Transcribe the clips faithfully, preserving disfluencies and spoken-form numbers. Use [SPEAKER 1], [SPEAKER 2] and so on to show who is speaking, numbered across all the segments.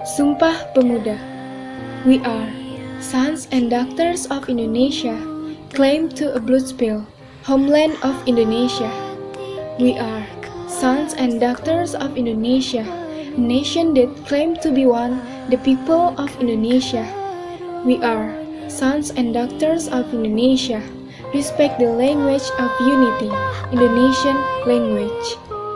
[SPEAKER 1] Sumpah Pemuda. We are sons and daughters of Indonesia, claim to a blood spill, homeland of Indonesia. We are sons and daughters of Indonesia, a nation that claim to be one, the people of Indonesia. We are sons and daughters of Indonesia, respect the language of unity, Indonesian language.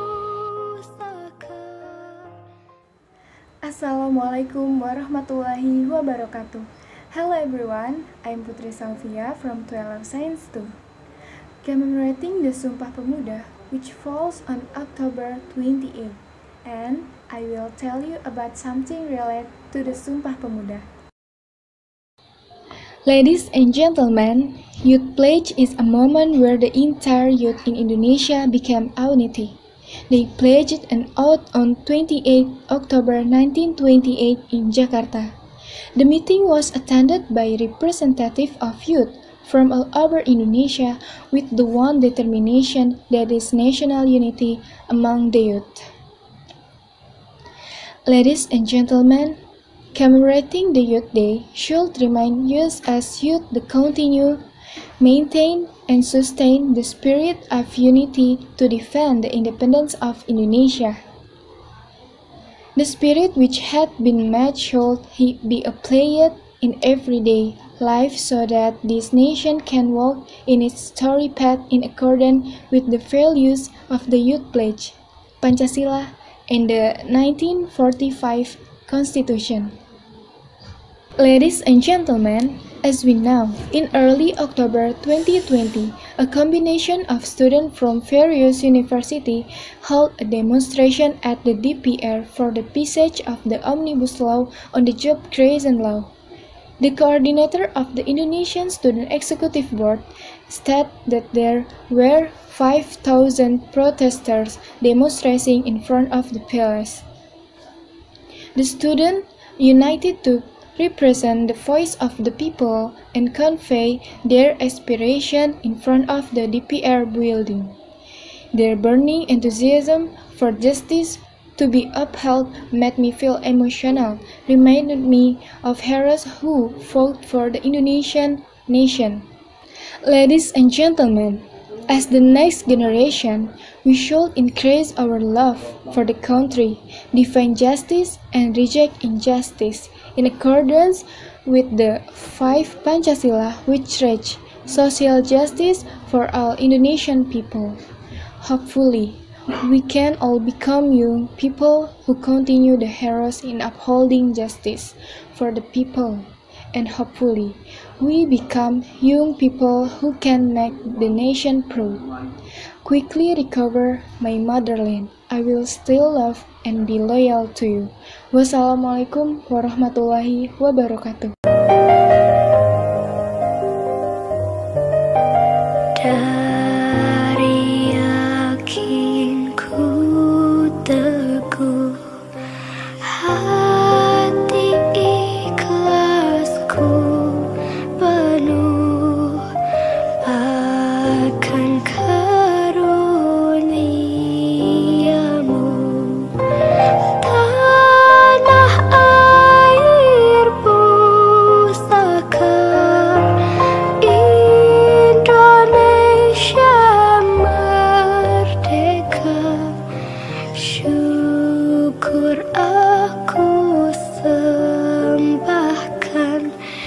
[SPEAKER 2] Assalamualaikum warahmatullahi wabarakatuh. Hello everyone, I'm Putri Salvia from twelve Science two. Commemorating the Sumpah Pemuda, which falls on October twenty-eighth, and I will tell you about something related to the Sumpah Pemuda.
[SPEAKER 1] Ladies and gentlemen, Youth Pledge is a moment where the entire youth in Indonesia became unity. They pledged an oath on twenty-eighth October nineteen twenty-eight in Jakarta. The meeting was attended by representatives of youth from all over Indonesia with the one determination that is national unity among the youth. Ladies and gentlemen, commemorating the Youth Day should remind us as youth to continue, maintain, and sustain the spirit of unity to defend the independence of Indonesia. The spirit which had been made should be applied in everyday life so that this nation can walk in its story path in accordance with the values of the Youth Pledge, Pancasila, and the nineteen forty-five Constitution. Ladies and gentlemen, as we know, in early October twenty twenty, a combination of students from various universities held a demonstration at the D P R for the passage of the Omnibus Law on the Job Creation Law. The coordinator of the Indonesian Student Executive Board stated that there were five thousand protesters demonstrating in front of the palace. The students united to represent the voice of the people and convey their aspiration in front of the D P R building. Their burning enthusiasm for justice to be upheld made me feel emotional, reminded me of heroes who fought for the Indonesian nation. Ladies and gentlemen, as the next generation, we should increase our love for the country, defend justice, and reject injustice, in accordance with the five Pancasila which reach social justice for all Indonesian people. Hopefully, we can all become young people who continue the heroes in upholding justice for the people, and hopefully, we become young people who can make the nation proud. Quickly recover my motherland. I will still love and be loyal to you. Wassalamualaikum warahmatullahi wabarakatuh.
[SPEAKER 3] Dari yakinku teguh, hati ikhlasku penuh akan karuniamu. Tanah air pusaka Indonesia merdeka, syukur aku sembahkan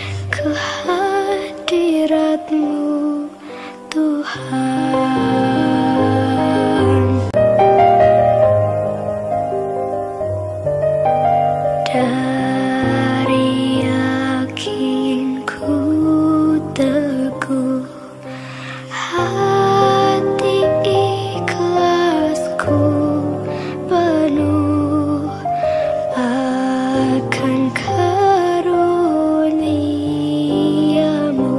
[SPEAKER 3] kehadiratmu Tuhan. Dari yakinku teguh, hati ikhlasku penuh akan karuniamu.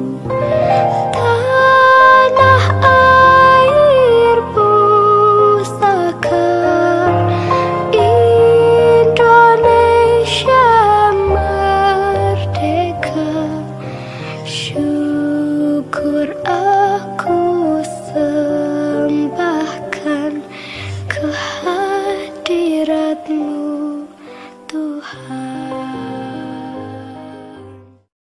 [SPEAKER 3] Tanah air pusaka Indonesia merdeka, syukur aku sembahkan kehadiratmu Tuhan.